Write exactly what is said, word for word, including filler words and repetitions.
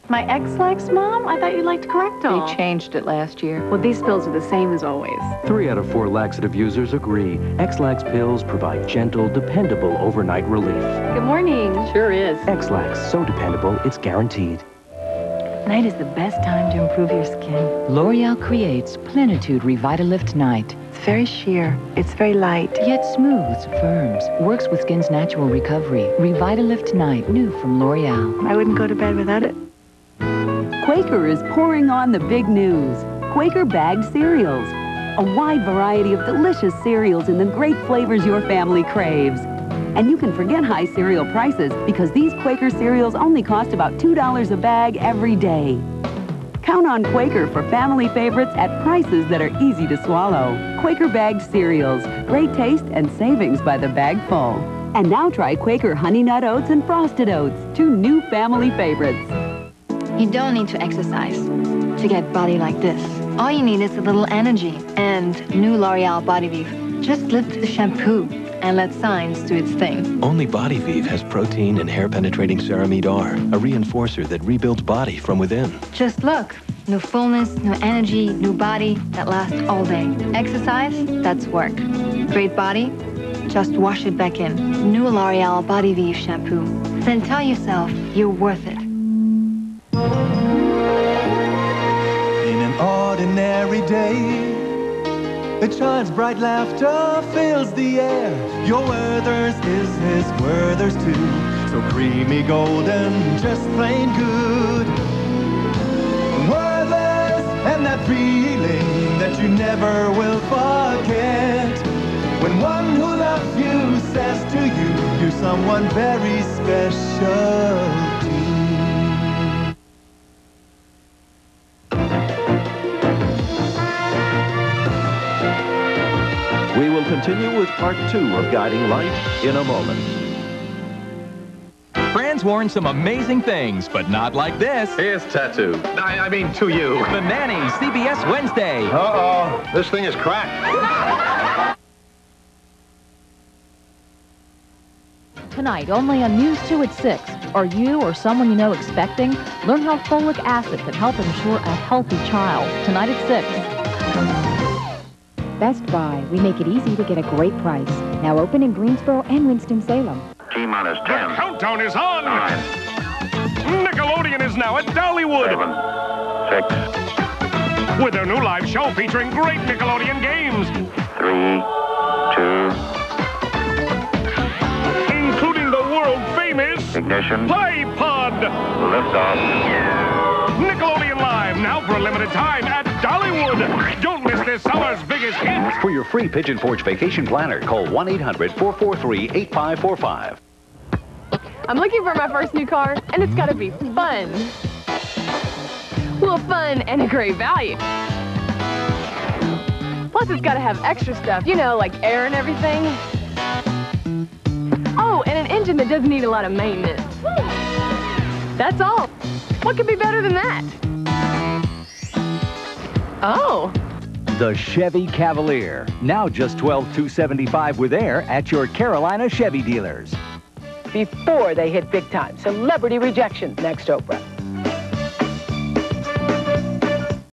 My Ex-Lax, Mom? I thought you liked Correctol. They changed it last year. Well, these pills are the same as always. Three out of four laxative users agree. Ex-Lax pills provide gentle, dependable overnight relief. Good morning. Sure is. Ex-Lax, so dependable, it's guaranteed. Night is the best time to improve your skin. L'Oreal creates Plenitude Revitalift Night. It's very sheer. It's very light. Yet smooths, firms, works with skin's natural recovery. Revitalift Night, new from L'Oreal. I wouldn't go to bed without it. Quaker is pouring on the big news. Quaker bagged cereals. A wide variety of delicious cereals in the great flavors your family craves. And you can forget high cereal prices because these Quaker cereals only cost about two dollars a bag every day. Count on Quaker for family favorites at prices that are easy to swallow. Quaker bagged cereals. Great taste and savings by the bagful. And now try Quaker Honey Nut Oats and Frosted Oats, two new family favorites. You don't need to exercise to get body like this. All you need is a little energy and new L'Oreal Body Vive. Just lift the shampoo and let science do its thing. Only Body Vive has protein and hair-penetrating ceramide R, a reinforcer that rebuilds body from within. Just look. New fullness, new energy, new body that lasts all day. Exercise, that's work. Great body, just wash it back in. New L'Oreal Body Vive shampoo. Then tell yourself you're worth it. In an ordinary day, a child's bright laughter fills the air. Your Werther's is his Werther's too. So creamy golden, just plain good. Werther's, and that feeling that you never will forget. When one who loves you says to you, you're someone very special too. We will continue with part two of Guiding Light in a moment. Fran's worn some amazing things, but not like this. Here's tattoo. I, I mean, to you. The Nanny, C B S Wednesday. Uh-oh, this thing is cracked. Tonight, only on News two at six. Are you or someone you know expecting? Learn how folic acid can help ensure a healthy child. Tonight at six. Best Buy. We make it easy to get a great price. Now open in Greensboro and Winston-Salem. T-minus ten. The countdown is on. Nine. Nickelodeon is now at Dollywood. Seven. Six. With their new live show featuring great Nickelodeon games. Three. Two. Including the world-famous Ignition. Play Pod. Liftoff. Nickelodeon Live, now for a limited time at Dollywood. Don't miss this summer's biggest hit. For your free Pigeon Forge vacation planner, call one eight hundred, four four three, eight five four five. I'm looking for my first new car, and it's gotta be fun. Well, fun and a great value. Plus, it's gotta have extra stuff, you know, like air and everything. Oh, and an engine that doesn't need a lot of maintenance. That's all. What could be better than that? Oh. The Chevy Cavalier. Now just twelve thousand two hundred seventy-five dollars with air at your Carolina Chevy dealers. Before they hit big time. Celebrity rejection. Next, Oprah.